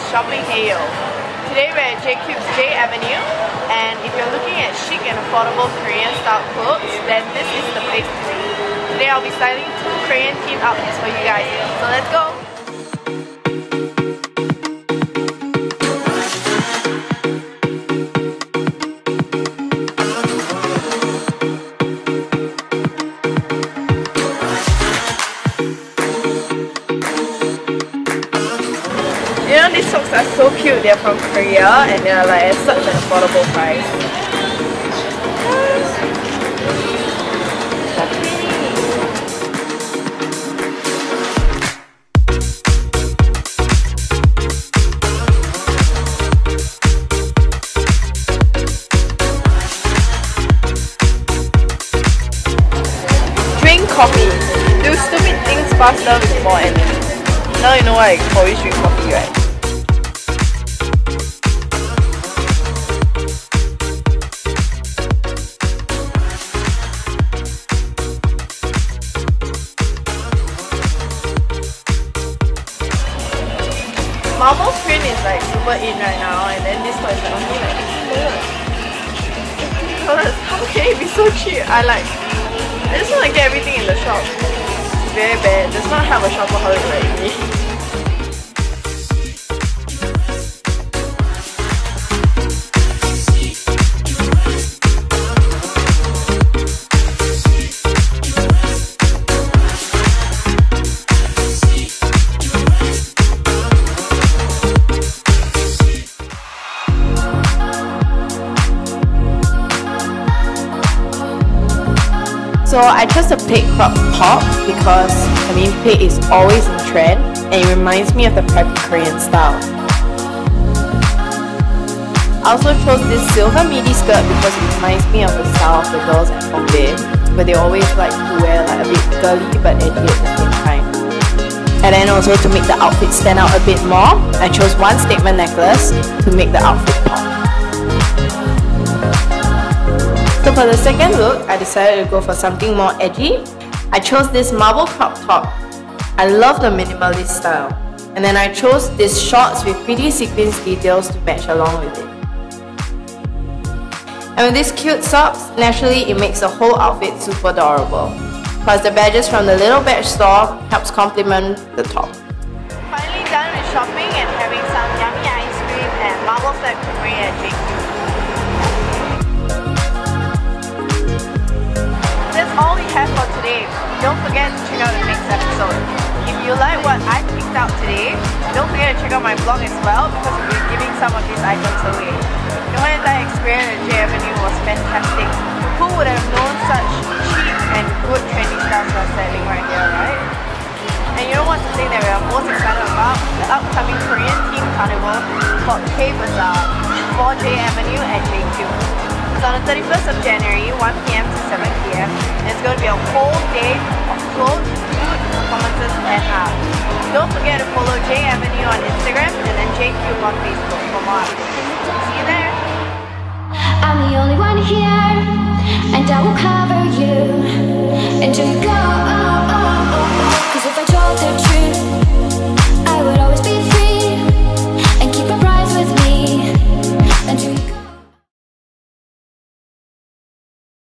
Shopping Heyo. Today we're at Jcube's J.Avenue, and if you're looking at chic and affordable Korean style clothes, then this is the place to be. Today I'll be styling 2 Korean themed outfits for you guys, so let's go! You know, these socks are so cute. They're from Korea and they're like at such an affordable price. Drink coffee. Do stupid things faster with more energy. Now you know why I always drink coffee, right? Marble print is like super in right now, and then this one is like only like $50. How can it be so cheap? I just want to get everything in the shop. It's very bad. Does not have a shopaholic like me. So I chose the plaid crop top because, plaid is always in trend and it reminds me of the preppy Korean style. I also chose this silver midi skirt because it reminds me of the style of the girls at Bombay, where they always like to wear like a bit girly but edgy at the same time. And then also to make the outfit stand out a bit more, I chose one statement necklace to make the outfit pop. So for the second look, I decided to go for something more edgy. I chose this marble crop top. I love the minimalist style. And then I chose these shorts with pretty sequins details to match along with it. And with these cute socks, naturally it makes the whole outfit super adorable. Plus the badges from the little badge store helps complement the top. Finally done with shopping and having some yummy ice cream and marble flat creamery at Jcube. That's all we have for today. Don't forget to check out the next episode. If you like what I picked out today, don't forget to check out my blog as well because we'll be giving some of these items away. The whole entire experience at J.Avenue was fantastic. Who would have known such cheap and good trendy styles were selling right here, right? And you know what's the thing that we are most excited about? The upcoming Korean themed carnival called K-Bazaar for J.Avenue at Jcube. It's on the 31st of January, 1 PM to 7 PM, and it's going to be a whole day of clothes, food, performances, and art. Don't forget to follow J.Avenue on Instagram and then Jcube on Facebook for more updates. See you there! I'm the only one here.